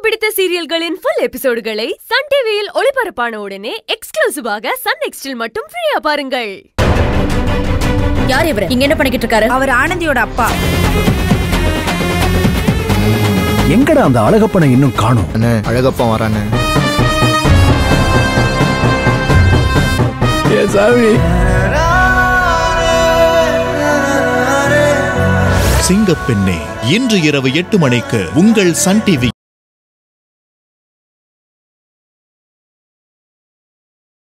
பிடித்த சீரியல்களின் full எபிசோடுகளை Sun டிவியில் ஒளிபரப்பான உடனே எக்ஸ்க்ளூசிவாக சன் நெக்ஸ்டில் மட்டும் ஃப்ரீயா பாருங்கள். யார் இவரு? இங்க என்ன பண்ணிக்கிட்டு இருக்காரு? அவர் ஆனந்தியோட அப்பா. எங்கடா அந்த அழகப்பனை இன்னும் காணோம்? அண்ணே, அழகப்பன் வரானே. ஏ சாமி. சிங்கப்பெண்ணே இன்று இரவு 8 மணிக்கு உங்கள் சன் டிவி.